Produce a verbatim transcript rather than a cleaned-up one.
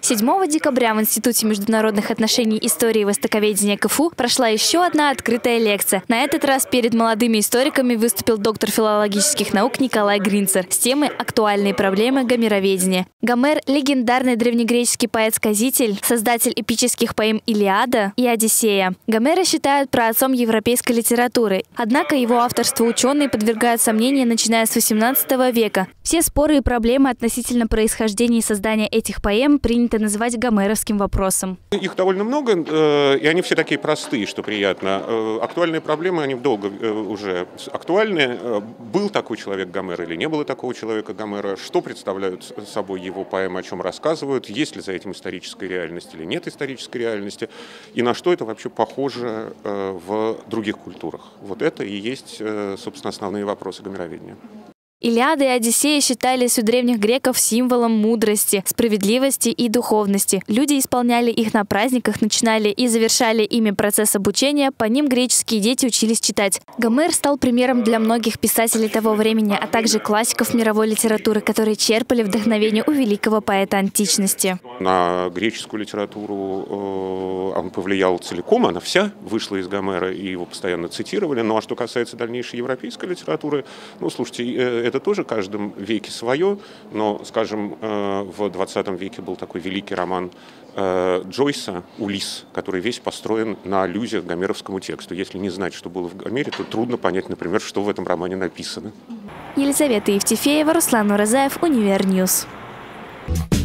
седьмого декабря в Институте международных отношений, истории и востоковедения КФУ прошла еще одна открытая лекция. На этот раз перед молодыми историками выступил доктор филологических наук Николай Гринцер с темой «Актуальные проблемы гомероведения». Гомер – легендарный древнегреческий поэт-сказитель, создатель эпических поэм «Илиада» и «Одиссея». Гомера считают праотцом европейской литературы. Однако его авторство ученые подвергают сомнению, начиная с восемнадцатого века. Все споры и проблемы относительно происхождения и создания этих поэм принято называть гомеровским вопросом. Их довольно много, и они все такие простые, что приятно. Актуальные проблемы, они долго уже актуальны. Был такой человек Гомер или не было такого человека Гомера? Что представляют собой его поэмы, о чем рассказывают? Есть ли за этим историческая реальность или нет исторической реальности? И на что это вообще похоже в других культурах? Вот это и есть, собственно, основные вопросы гомероведения. Илиада и Одиссея считались у древних греков символом мудрости, справедливости и духовности. Люди исполняли их на праздниках, начинали и завершали ими процесс обучения, по ним греческие дети учились читать. Гомер стал примером для многих писателей того времени, а также классиков мировой литературы, которые черпали вдохновение у великого поэта античности. На греческую литературу он повлиял целиком, она вся вышла из Гомера, и его постоянно цитировали. Ну а что касается дальнейшей европейской литературы, ну слушайте, это тоже в каждом веке свое, но, скажем, в двадцатом веке был такой великий роман Джойса «Улисс», который весь построен на аллюзиях к гомеровскому тексту. Если не знать, что было в Гомере, то трудно понять, например, что в этом романе написано. Елизавета Евтефеева, Руслан Уразаев, Универньюз.